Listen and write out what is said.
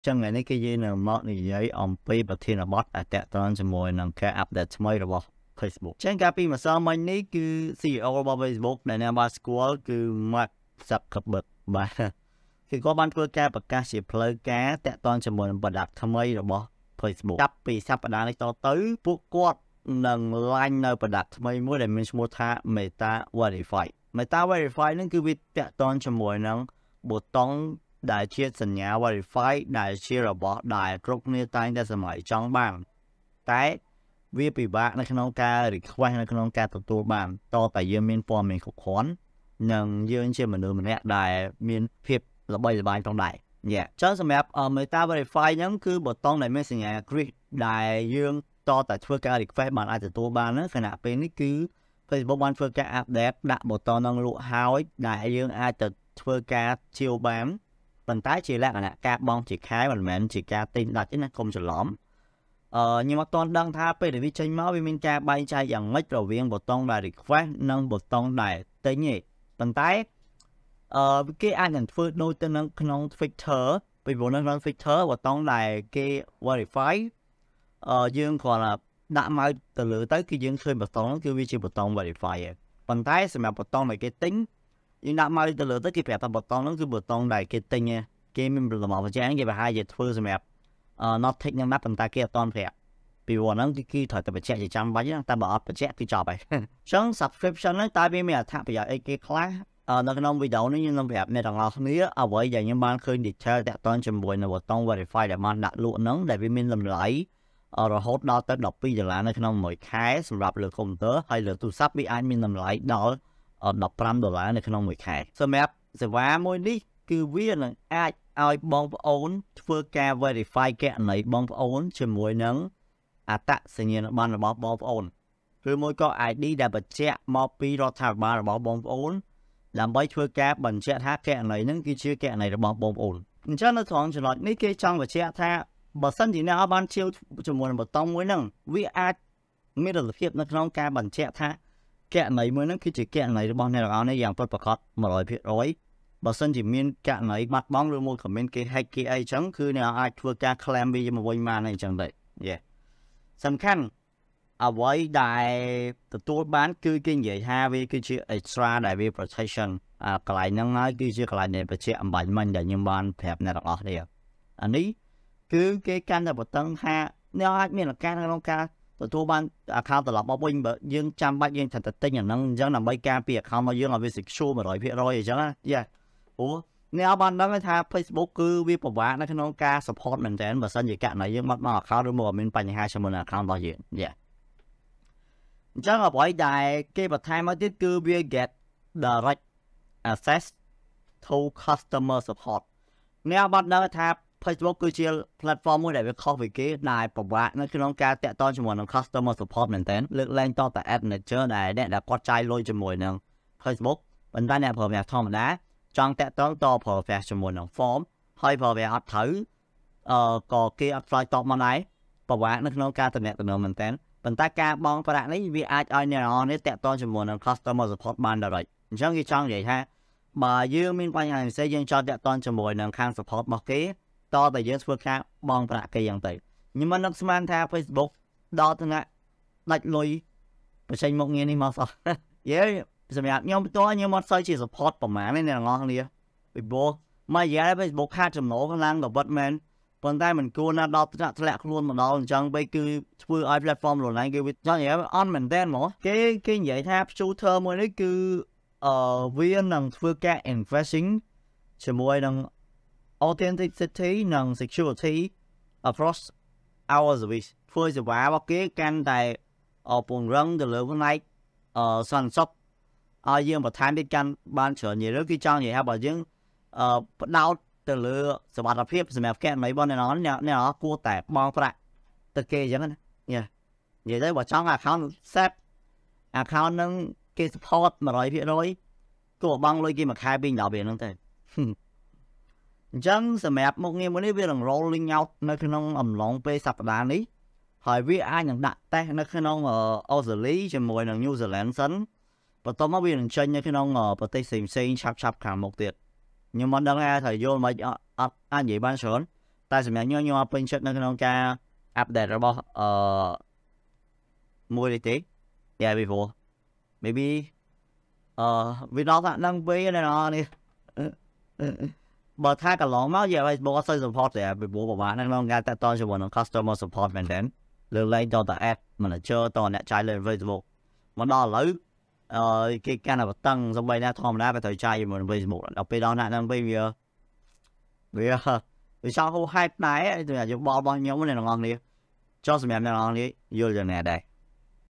ចឹងថ្ងៃនេះគឺយើងនឹងមកនិយាយអំពីប្រធានបទដែលតាក់ទងជាមួយនឹងការអាប់ដេតថ្មីរបស់ Facebook ចឹងកាលពីម្សិលមិញនេះគឺ CEO របស់ Facebook ដែលអ្នកបានស្គាល់គឺ 𝗧𝗲𝗹𝗶𝗏 បាទគឺគាត់បានធ្វើការប្រកាសជាផ្លូវការតាក់ទងជាមួយនឹង product ថ្មីរបស់ Facebook ចាប់ពីសប្តាហ៍នេះតទៅពួកគាត់នឹងឡាញនៅ product ថ្មីមួយដែលមានឈ្មោះថា Meta Verify ហ្នឹងគឺវាតាក់ទងជាមួយនឹងប៊ូតុងដែលជាសញ្ញា verify ដែលជារបស់ដែលគ្រប់គ្នាតែងតែសម័យចង់បានតែវាពិបាកនៅក្នុងការ request នៅក្នុងការទទួលបានតតែយើងមានព័ត៌មានគ្រប់គ្រាន់និងយើងជាមនុស្សម្នាក់ដែលមានភាពល្បីល្បាញផងដែរចឹងសម្រាប់ Meta Verify ហ្នឹងគឺប៊ូតុងដែលមានសញ្ញា grid ដែលយើងតតែធ្វើការ request បានអាចទទួលបានហ្នឹងខណៈពេលនេះគឺ Facebook បានធ្វើការ update ដាក់ប៊ូតុងហ្នឹងលក់ហើយដែលយើងអាចទៅធ្វើការជាវបានប៉ុន្តែជាលក្ខណៈការបង់ជាខែមិនមែនជាការទិញដាច់ទេណាកុំច្រឡំខ្ញុំអត់ទាន់ដឹងថាពេលដែលវាចេញមកវាមានការបែងចែកយ៉ាងម៉េចរវាងប៊ូតុងដែល request និងប៊ូតុងដែលទិញទេប៉ុន្តែគេអាចនឹងធ្វើដូចទៅនៅក្នុង Twitter ពីព្រោះនៅក្នុង Twitter ប៊ូតុងដែលគេ verify យើងគ្រាន់តែដាក់មកទៅលើទៅគឺយើងឃើញប៊ូតុងហ្នឹងគឺវាជាប៊ូតុង verify ឯងប៉ុន្តែសម្រាប់ប៊ូតុងដែលគេទិញយើងដាក់មកទៅលើទៅគេប្រាប់ថាប៊ូតុងហ្នឹងគឺប៊ូតុងដែលគេទិញគេមានលំអបញ្ជាក់គេប្រហែលជាធ្វើសម្រាប់ not take ហ្នឹងណាប៉ុន្តែគេអត់តន់ប្រាប់ពីព្រោះហ្នឹងគឺត្រូវតែបញ្ជាក់ជាចាំបាច់ណាតែបើអត់បញ្ជាក់គឺចប់ហើយអញ្ចឹង subscription ហ្នឹងតើវាមានអត្ថប្រយោជន៍អីគេខ្លះនៅក្នុងវីដេអូនេះខ្ញុំនឹងប្រាប់អ្នកទាំងអស់គ្នាអ្វីដែលខ្ញុំបានឃើញ detail តាក់ទងជាមួយនឹងប៊ូតុង verify ដែលបានដាក់លក់ហ្នឹងដែលវាមានតម្លៃរហូតដល់ទៅ$12នៅក្នុងមួយខែសម្រាប់លើកុំព្យូទ័រហើយលើទូរស័ព្ទវាអាចមានតម្លៃដល់$15នៅក្នុងមួយខែសម្រាប់សេវាមួយនេះគឺវានឹងអាចឲ្យបងប្អូនធ្វើការ verify គណនីបងប្អូនជាមួយនឹងអត្តសញ្ញាណប័ណ្ណរបស់បងប្អូនឬមួយក៏ ID ដែលបញ្ជាក់មកពីរដ្ឋាភិបាលរបស់បងប្អូនដើម្បីធ្វើការបញ្ជាក់ថាគណនីហ្នឹងគឺជាគណនីរបស់បងប្អូនអញ្ចឹងនៅត្រង់ចំណុចនេះគេចង់បញ្ជាក់ថាបើសិនជាអ្នកបានជាវជាមួយនឹងប៊ូតុងមួយហ្នឹងវាអាចមានលទ្ធភាពនៅក្នុងការបញ្ជាក់ថាគណនីមួយហ្នឹងគឺជាគណនីរបស់អ្នកទាំងអស់នេះយ៉ាងពិតប្រាកដ 100% បើសិនជាមានគណនីបាត់បង់ឬមួយក៏មានគេ hack គេអីចឹងគឺអ្នកអាចធ្វើការ claim វាមកវិញបានអីចឹងដែរសំខាន់អ្វីដែលទទួលបានគឺគេនិយាយថាវាគឺជា extra ដែលវា protection កន្លែងហ្នឹងហើយគឺជាកន្លែងដែលបញ្ជាក់អំបញ្ញមិញដែលខ្ញុំបានប្រាប់អ្នកទាំងអស់នេះអានេះគឺគេកាន់តែបន្តឹងថាអ្នកអាចមានឱកាសក្នុងការទទួលបាន account ត្រឡប់មកវិញបើយើងចាំបាច់យើងត្រូវតែទិញអាហ្នឹងអញ្ចឹងដើម្បីការពារ account របស់យើងឲ្យវា secure 100% អញ្ចឹងណាព្រោះអ្នកបានដឹងថា Facebook គឺវាពិបាកនៅក្នុងការ support មែនទែនបើសិនជាករណីយើងបាត់បង់ account ឬមកមានបញ្ហាជាមួយនឹង account របស់យើងអញ្ចឹងអ្វីដែលគេបន្ថែមមកទៀតគឺវា get direct access to customer support អ្នកបានដឹងថា Facebook គឺជា platform មួយដែលវាខុសពីគេដែលពិបាកនៅក្នុងការតាក់ទងជាមួយនឹង customer support មែនទែនលើកលែងតតែ ad manager ដែលអ្នកដែលគាត់ចាយលុយជាមួយនឹង Facebook ប៉ុន្តែអ្នកប្រើប្រាស់ធម្មតាចង់តាក់ទងតប្រើប្រាស់ជាមួយនឹង form ហើយប្រើប្រាស់អត់ត្រូវក៏គេអត់ឆ្លើយតបមកដែរពិបាកនៅក្នុងការតំណែងមែនទែនប៉ុន្តែការបង់ប្រាក់នេះវាអាចឲ្យអ្នកនរនេះតាក់ទងជាមួយនឹង customer support បានdirect អញ្ចឹងគេចង់និយាយថាបើយើងមានបញ្ហាផ្សេងយើងចង់តាក់ទងជាមួយនឹងខាង support របស់គេតតែយើងធ្វើការបង់ប្រាក់គេយ៉ាងទៅខ្ញុំមិននឹកស្មានថា Facebook ដល់ថ្នាក់ដាច់លុយបញ្ចេញមុខងារនេះមកសោះសម្រាប់ខ្ញុំផ្ទាល់ខ្ញុំអត់សូវជា support ប្រហែលទេអ្នកទាំងអស់គ្នាពីព្រោះមួយរយៈ Facebook ខាតចំណូលខ្លាំងក៏ពិតមែនប៉ុន្តែមិនគួរណាដល់ថ្នាក់ធ្លាក់ខ្លួនមកដល់អញ្ចឹងបីគឺធ្វើឲ្យ platform លonline គេវាចង់និយាយអន់មែនតើហ្មងគេនិយាយថា Future មួយនេះគឺវានឹងធ្វើការ investing ជាមួយនឹង authenticity និង security across our service ធ្វើសេវារបស់គេកាន់តែពង្រឹងទៅលើផ្នែកសន្តិសុខឲ្យយើងបន្ថែមទៀតកាន់បានច្រើននិយាយទៅគឺចង់និយាយថាបើយើងផ្ដោតទៅលើសុវត្ថិភាពសម្រាប់គណនីរបស់អ្នកនរគួរតែបង់ប្រាក់ទៅគេអញ្ចឹងណានិយាយទៅបើចង់ account set account នឹងគេ support 100% គួរបង់លុយគេមួយខែ2-10រៀលហ្នឹងទៅអញ្ចឹងសម្រាប់មុខងារមួយនេះវានឹង rolling out នៅក្នុងអំឡុងពេលសប្តាហ៍នេះហើយវាអាចនឹងដាក់តេស្តនៅក្នុងអូស្ត្រាលីជាមួយនឹង New Zealand សិនបន្ទាប់មកវានឹងចេញនៅក្នុងប្រទេសផ្សេងឆាប់ខាងមុខទៀតខ្ញុំមិនដឹងថាត្រូវយល់មិនអត់អាចនិយាយបានច្រើន tại sao nhau nhau bên chất nó không ca update rồi bao mua đi tí yeah before maybe vì nó thật năng với này nó đi but ถ้ากับ long មកយកឲ្យមកអត់សូវ support ទេពីព្រោះប្រហែលហ្នឹងគេតាក់ទងជាមួយនឹង customer support មែនទេលើលែងតតែ ad manager តអ្នកចាយលើ Facebook មកដល់ឥឡូវគេកាន់តែបន្តឹងសំបីណាធម្មតាក៏ត្រូវចាយជាមួយនឹង Facebook ដល់ពេលដល់ណាហ្នឹងវិញវាចង់ហូរ hype ដែរទៅយោបល់របស់ខ្ញុំអ្នកនរគ្នាចុះសម្រាប់អ្នកនរគ្នាយល់យ៉ាងណាដែរ